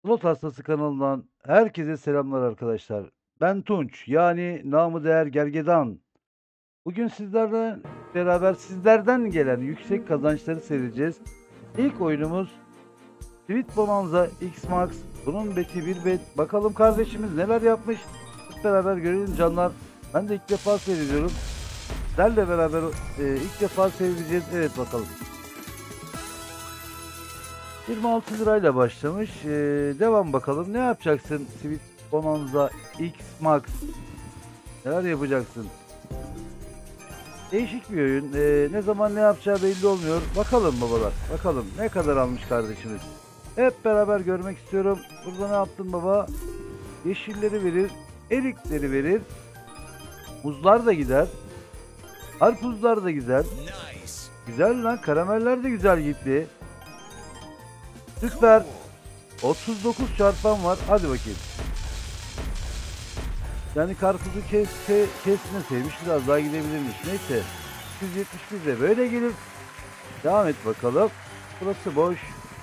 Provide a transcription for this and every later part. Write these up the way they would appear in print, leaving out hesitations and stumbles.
Slot Hastası kanalından herkese selamlar arkadaşlar. Ben Tunç, yani namı değer Gergedan. Bugün sizlerden gelen yüksek kazançları seyredeceğiz. İlk oyunumuz Sweet Bonanza X-Max. Bunun beti bir bet. Bakalım kardeşimiz neler yapmış. Hep beraber görelim canlar. Ben de ilk defa seyrediyorum. Sizlerle beraber ilk defa seyredeceğiz. Evet bakalım. 26 lirayla başlamış. Devam bakalım. Ne yapacaksın Sweet Bonanza X Max? Neler yapacaksın? Değişik bir oyun. Ne zaman ne yapacağı belli olmuyor. Bakalım babalar. Bakalım ne kadar almış kardeşimiz. Hep beraber görmek istiyorum. Burada ne yaptın baba? Yeşilleri verir. Erikleri verir. Muzlar da gider. Karpuzlar da gider. Güzel lan. Karameller de güzel gitti. Süper. 39 çarpan var. Hadi bakayım. Yani karpuzu kesmeseymiş biraz daha gidebilirmiş. Neyse. 171 de böyle gelir. Devam et bakalım. Burası boş.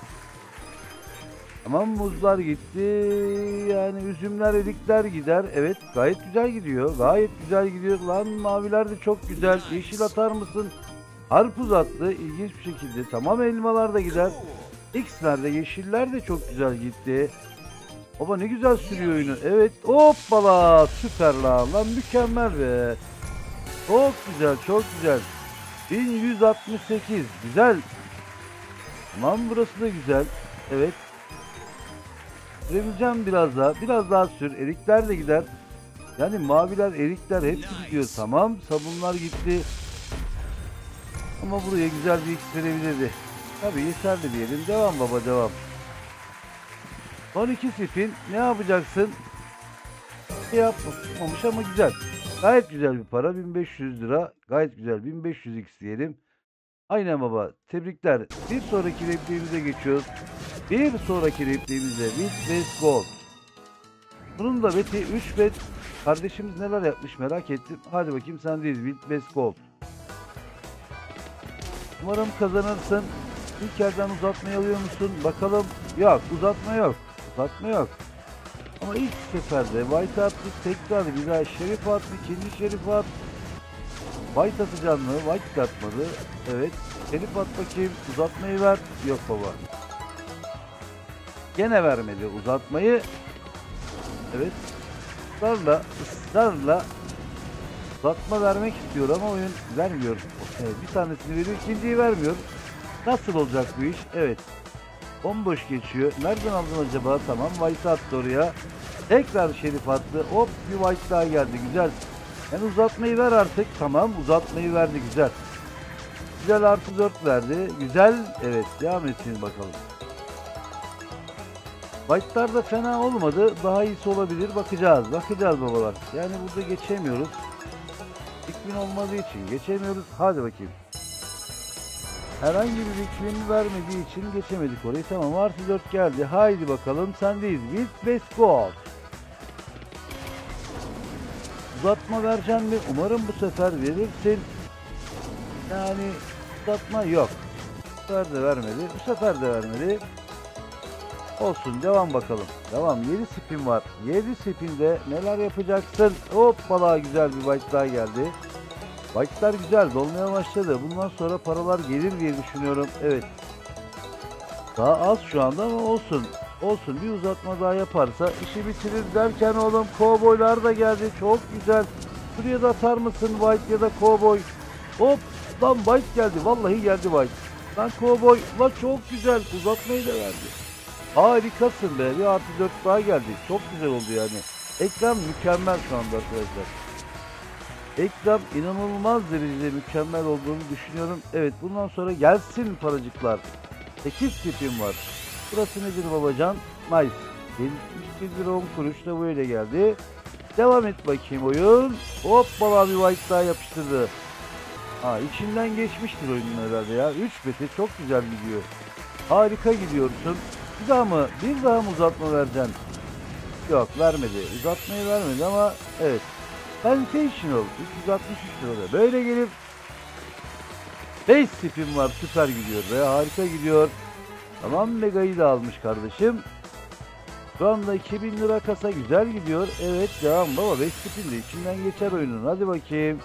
Tamam, muzlar gitti. Yani üzümler, erikler gider. Evet, gayet güzel gidiyor. Gayet güzel gidiyor. Lan maviler de çok güzel. Yeşil atar mısın? Karpuz attı. İlginç bir şekilde. Tamam, elmalar da gider. X'ler de, yeşiller de çok güzel gitti. Baba ne güzel sürüyor oyunu. Evet. Hoppala. Süper lan mükemmel be. Çok güzel. Çok güzel. 1168. Güzel. Tamam, burası da güzel. Evet. Sürebileceğim biraz daha. Biraz daha sür. Erikler de gider. Yani maviler, erikler hepsi gidiyor. Tamam. Sabunlar gitti. Ama buraya güzel bir X verebilirdi. Tabii yeterli diyelim. Devam baba, devam. 12 spin. Ne yapacaksın? Yapmamış ama güzel. Gayet güzel bir para. 1500 lira. Gayet güzel. 1500x diyelim. Aynen baba. Tebrikler. Bir sonraki repliğimize geçiyoruz. Bir sonraki repliğimize Wild West Gold. Bunun da beti 3 bet. Kardeşimiz neler yapmış merak ettim. Hadi bakayım sendeyiz. Wild West Gold. Umarım kazanırsın. İlk yerden uzatmayı alıyor musun? Bakalım. Yok. Uzatma yok. Uzatma yok. Ama ilk seferde White attı. Tekrar bir daha Şerif attı. İkinci Şerif attı. White atacağım mı? White atmadı. Evet. Şerif at bakayım. Uzatmayı ver. Yok baba. Gene vermedi uzatmayı. Evet. Israrla uzatma vermek istiyor ama oyun vermiyor. Bir tanesini veriyor, ikinciyi vermiyor. Nasıl olacak bu iş? Evet. Bomboş geçiyor. Nereden aldın acaba? Tamam. White attı oraya. Tekrar Şerif attı. Hop, bir White daha geldi. Güzel. Yani uzatmayı ver artık. Tamam, uzatmayı verdi. Güzel. Güzel, artı 4 verdi. Güzel. Evet, devam etsin bakalım. White'lar da fena olmadı. Daha iyisi olabilir. Bakacağız. Bakacağız babalar. Yani burada geçemiyoruz. 2000 olmadığı için geçemiyoruz. Hadi bakayım. Herhangi bir 2000 vermediği için geçemedik orayı. Tamam, artı 4 geldi. Haydi bakalım, sendeyiz. Wild West Gold. Uzatma vereceğim mi? Umarım bu sefer verirsin. Yani uzatma yok. Bu sefer de vermedi. Bu sefer de vermedi. Olsun, devam bakalım. Devam. 7 spin var. 7 spinde neler yapacaksın? Hoppala, güzel bir white daha geldi. White'lar güzel. Dolmaya başladı. Bundan sonra paralar gelir diye düşünüyorum. Evet. Daha az şu anda ama olsun. Olsun, bir uzatma daha yaparsa işi bitirir derken oğlum kovboylar da geldi. Çok güzel. Şuraya da atar mısın white ya da kovboy? Hop lan, white geldi. Vallahi geldi white. Lan kovboy. Lan çok güzel. Uzatmayı da verdi. Harikasın be. Bir artı 4 daha geldi. Çok güzel oldu yani. Ekran mükemmel şu anda arkadaşlar. Ekran inanılmaz derecede mükemmel olduğunu düşünüyorum. Evet, bundan sonra gelsin paracıklar. 8 tipim var. Burası nedir babacan? Nice. 71 lira 10 kuruş da böyle geldi. Devam et bakayım oyun. Hoppala, bir white daha yapıştırdı. Ha, içinden geçmiştir oyunun herhalde ya. 3 beti çok güzel gidiyor. Harika gidiyorsun. Bir daha mı? Bir daha mı uzatma vereceksin? Yok, vermedi. Uzatmayı vermedi ama evet. Sensational. 363 lirada. Böyle gelip 5 spin var. Süper gidiyor ve harika gidiyor. Tamam, Mega'yı da almış kardeşim. Şu anda 2000 lira kasa güzel gidiyor. Evet devam baba. 5 spin de içinden geçer oyunun. Hadi bakayım.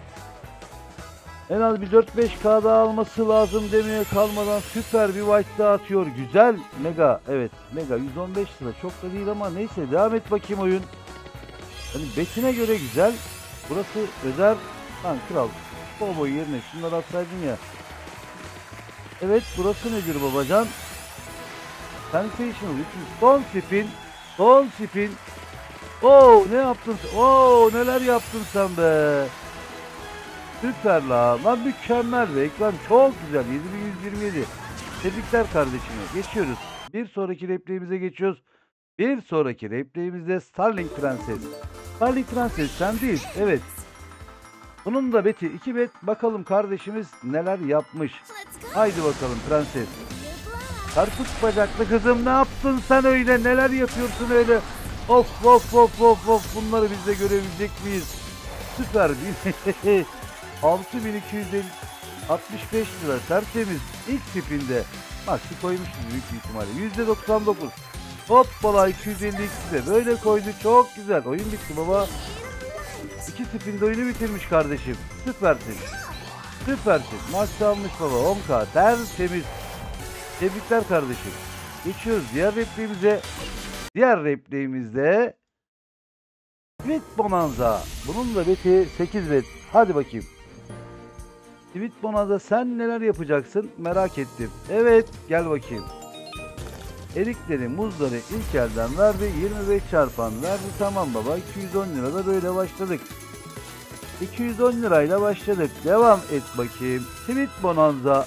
En az bir 4-5K daha alması lazım demeye kalmadan süper bir white daha atıyor. Güzel mega. Evet mega 115 lira. Çok da değil ama neyse devam et bakayım oyun. Hani betine göre güzel. Burası özel. Lan kral. Cowboy yerine şunları atsaydın ya. Evet burası nedir babacan? Sensational. Son spin. Son spin. Oo ne yaptın? Oo neler yaptın sen be. Süper la. Lan mükemmel be. Ekran çok güzel. 7127. Tebrikler kardeşime. Geçiyoruz. Bir sonraki replayimize geçiyoruz. Bir sonraki replayimizde Starling Prenses. Starling Prenses sen değil. Evet. Bunun da beti 2 bet. Bakalım kardeşimiz neler yapmış. Haydi bakalım prenses. Karpuz bacaklı kızım ne yaptın sen öyle? Neler yapıyorsun öyle? Of of of of of. Bunları biz de görebilecek miyiz? Süper bir 6265 lira tertemiz ilk spinde. Maxi koymuşuz büyük bir ihtimalle. %99. Hoppala 252 de böyle koydu. Çok güzel. Oyun bitti baba. 2 spinde oyunu bitirmiş kardeşim. Süpersin. Süpersin. Maxi almış baba. 10K tertemiz. Tebrikler kardeşim. Geçiyoruz diğer repliğimize. Diğer repliğimizde Sweet Bonanza. Bunun da beti 8 bet. Hadi bakayım. Sweet Bonanza sen neler yapacaksın merak ettim. Evet gel bakayım. Erikleri, muzları ilk elden verdi. 25 çarpan verdi. Tamam baba 210 lirada böyle başladık. 210 lirayla başladık. Devam et bakayım. Sweet Bonanza.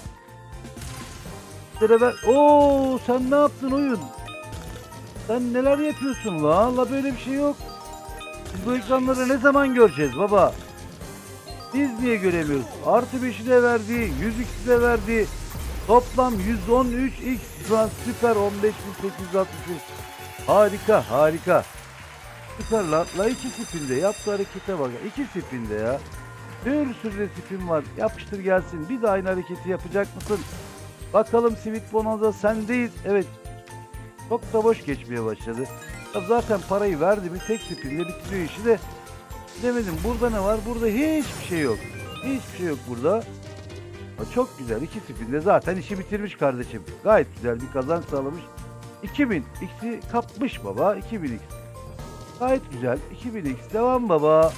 Oo sen ne yaptın oyun? Sen neler yapıyorsun la? Allah böyle bir şey yok. Biz bu ekranları ne zaman göreceğiz baba? Biz niye göremiyoruz? Artı 5'i de verdi, 100x'i de verdi. Toplam 113x şu an süper 15863. Harika, harika. Süper la 2 spinde yaptığı harekete bak. 2 spinde ya. Bir sürü de spin var. Yapıştır gelsin. Bir de aynı hareketi yapacak mısın? Bakalım Sweet Bonanza sendeyiz. Evet. Çok da boş geçmeye başladı. Ya zaten parayı verdi mi tek spinle bitiriyor işi de. Demedim burada ne var? Burada hiçbir şey yok. Hiçbir şey yok burada. Çok güzel. 2 spinde zaten işi bitirmiş kardeşim. Gayet güzel bir kazanç sağlamış. 2000 x'i kapmış baba. 2000 x. Gayet güzel. 2000 x. Devam baba.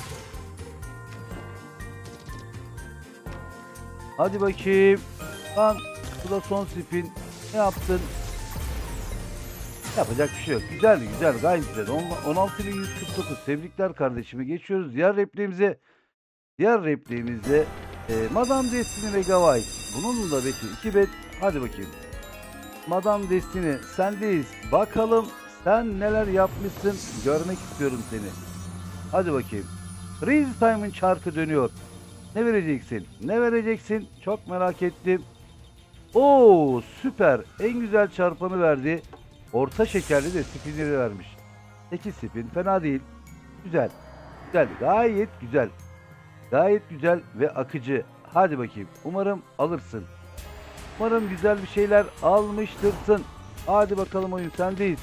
Hadi bakayım. Lan bu da son spin. Ne yaptın? Yapacak bir şey yok. Güzel güzel. Gayet güzel. 16.149. Tebrikler kardeşimi. Geçiyoruz diğer repliğimize. Diğer repliğimizde Madame Destiny ve Gavay. Bunun da beti 2 bet. Hadi bakayım. Madame Destiny sendeyiz. Bakalım sen neler yapmışsın. Görmek istiyorum seni. Hadi bakayım. Freeze Time'ın çarkı dönüyor. Ne vereceksin? Ne vereceksin? Çok merak ettim. Oo süper. En güzel çarpanı verdi. Orta şekerli de spinleri vermiş. 8 spin fena değil. Güzel. Güzel. Gayet güzel. Gayet güzel ve akıcı. Hadi bakayım. Umarım alırsın. Umarım güzel bir şeyler almıştırsın. Hadi bakalım oyun sendeyiz.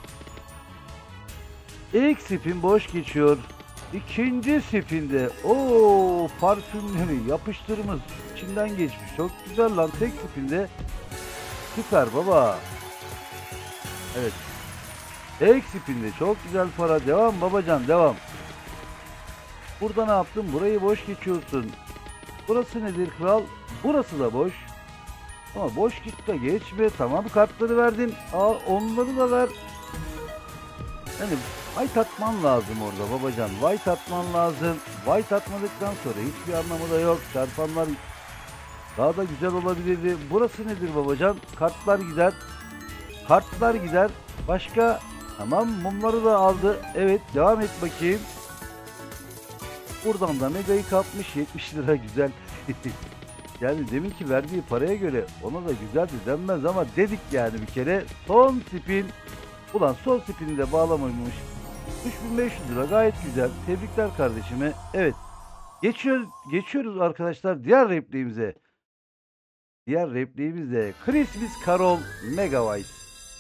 İlk spin boş geçiyor. İkinci spinde o parfümleri yapıştırmış içinden geçmiş. Çok güzel lan tek spinde. Süper baba. Evet. Tek spinde çok güzel para. Devam babacan devam. Burada ne yaptın? Burayı boş geçiyorsun. Burası nedir kral? Burası da boş. Ama boş git de geçme. Tamam kartları verdin. Al onları da ver. Yani white atman lazım orada babacan. White atman lazım. White atmadıktan sonra hiçbir anlamı da yok. Çarpanlar daha da güzel olabilirdi. Burası nedir babacan? Kartlar gider. Kartlar gider. Başka? Tamam mumları da aldı. Evet devam et bakayım. Buradan da megayı kapmış 70 lira güzel. Yani deminki verdiği paraya göre ona da güzeldi denmez ama dedik yani bir kere. Son spin. Ulan son spini de bağlamamış. 3500 lira gayet güzel. Tebrikler kardeşime. Evet. Geçiyoruz arkadaşlar diğer repliğimize. Diğer repliğimiz de Christmas Carol Megabyte.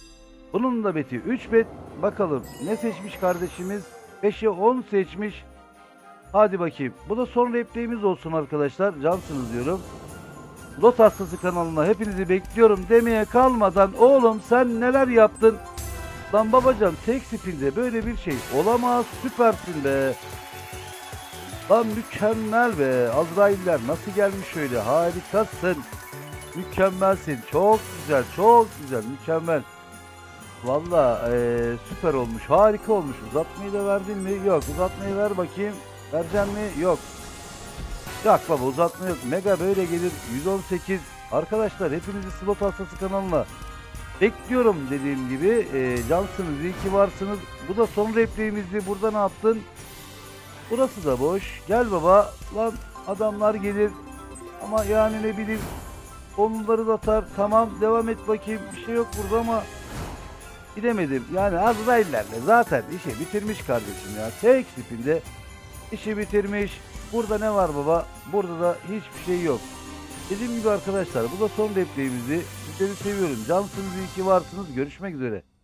Bunun da beti 3 bet. Bakalım ne seçmiş kardeşimiz? 5'e 10 seçmiş. Hadi bakayım. Bu da son replayimiz olsun arkadaşlar. Cansınız diyorum. Lot Hastası kanalına hepinizi bekliyorum demeye kalmadan, oğlum sen neler yaptın? Lan babacan, tek spinde böyle bir şey olamaz. Süpersin be. Lan mükemmel be. Azrailler nasıl gelmiş öyle? Harikasın. Mükemmelsin. Çok güzel. Çok güzel. Mükemmel. Valla süper olmuş. Harika olmuş. Uzatmayı da verdin mi? Yok. Uzatmayı ver bakayım. Vereceksin mi? Yok. Yok baba, uzatma yok. Mega böyle gelir. 118. Arkadaşlar hepinizi Slot Hastası kanalına bekliyorum dediğim gibi. Cansınız. İyi ki varsınız. Bu da son replayimizdi. Burada ne yaptın? Burası da boş. Gel baba. Lan adamlar gelir. Ama yani ne bileyim. Onları da atar. Tamam devam et bakayım. Bir şey yok burada ama gidemedim. Yani Azraillerle zaten işi bitirmiş kardeşim ya. Tek spinde işi bitirmiş. Burada ne var baba? Burada da hiçbir şey yok. Dediğim gibi arkadaşlar, bu da son replayimizi. Sizleri seviyorum. Cansınız, iyi ki varsınız. Görüşmek üzere.